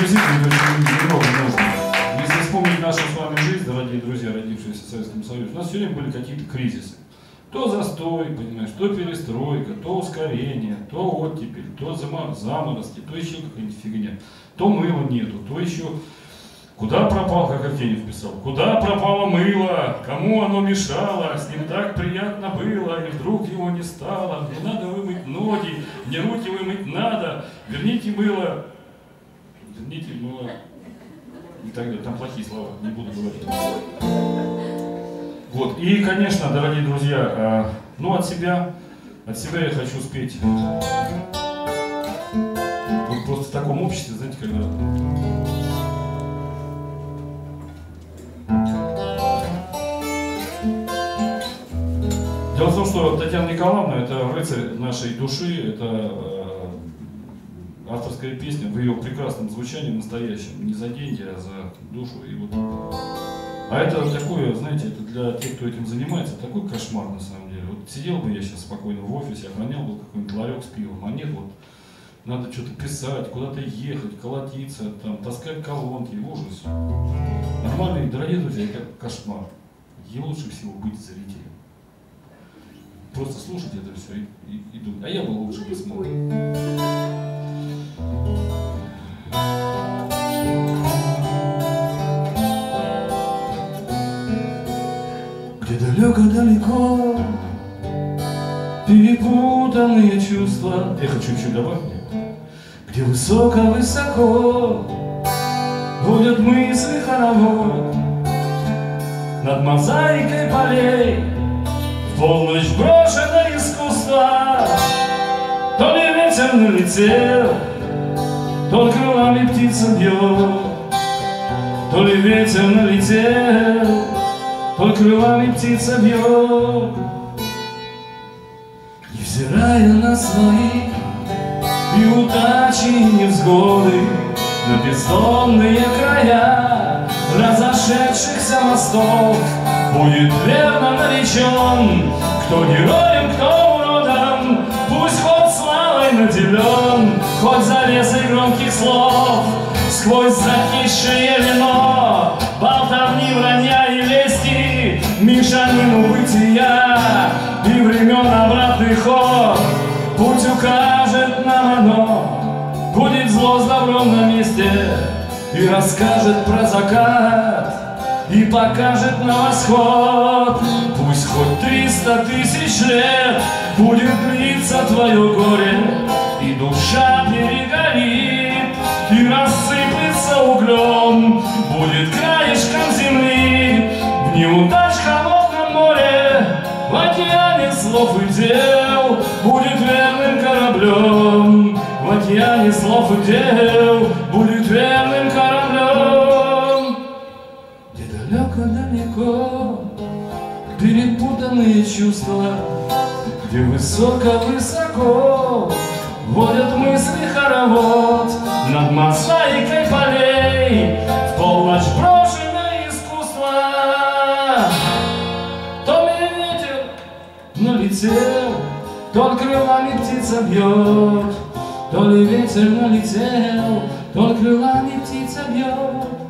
приблизительно немного нужно. Если вспомнить нашу с вами жизнь, дорогие друзья, родившиеся в Советском Союзе, у нас все время были какие-то кризисы. То застой, понимаешь, то перестройка, то ускорение, то оттепель, то заморозки, то еще какая-нибудь фигня. То мыла нету, то еще... Куда пропал, как Акенев писал, куда пропало мыло, кому оно мешало, с ним так приятно было, и вдруг его не стало, не надо вымыть ноги, не руки вымыть надо, верните мыло, и так далее, там плохие слова, не буду говорить. Вот, и, конечно, дорогие друзья, ну от себя я хочу спеть, вот просто в таком обществе, знаете, когда... Дело в том, что Татьяна Николаевна – это рыцарь нашей души, это авторская песня в ее прекрасном звучании, настоящем, не за деньги, а за душу. И вот. А это такое, знаете, это для тех, кто этим занимается, такой кошмар на самом деле. Вот сидел бы я сейчас спокойно в офисе, охранял бы какой-нибудь ларек с пивом, а нет, вот надо что-то писать, куда-то ехать, колотиться, там, таскать колонки, ужас. Нормальные, дорогие друзья, это кошмар. И лучше всего быть зрителем. Просто слушать это все и думать, а я бы лучше посмотрел. Где далеко-далеко перепутанные чувства. Я хочу чуть добавить. Где высоко-высоко будет мысли хоровод над мозаикой полей. В полночь брошено искусство, то ли ветер налетел, то крылами птица бьет, то ли ветер налетел, то крылами птица бьет. Невзирая на свои неудачи и невзгоды, на бездонные края разошедшихся мостов будет верно наречен, кто героем, кто уродом, пусть хоть славой наделен, хоть завесой громких слов, сквозь закисшее вино, болтовни, вранья и лести, мешанину бытия и времен обратный ход. Путь укажет нам оно, будет зло с добром на месте и расскажет про закат и покажет на восход. Пусть хоть 300 000 лет будет длиться твое горе, и душа перегорит и рассыплется углем, будет краешком земли в неудач холодном море, в океане слов и дел будет верным кораблем, в океане слов и дел будет верным кораблем. Где далеко-далеко перепутанные чувства, где высоко-высоко водят мысли хоровод над мозаикой полей. В полночь брошено искусство, то ли ветер налетел, то крылами птица бьет, то ли ветер налетел, то крылами птица бьет.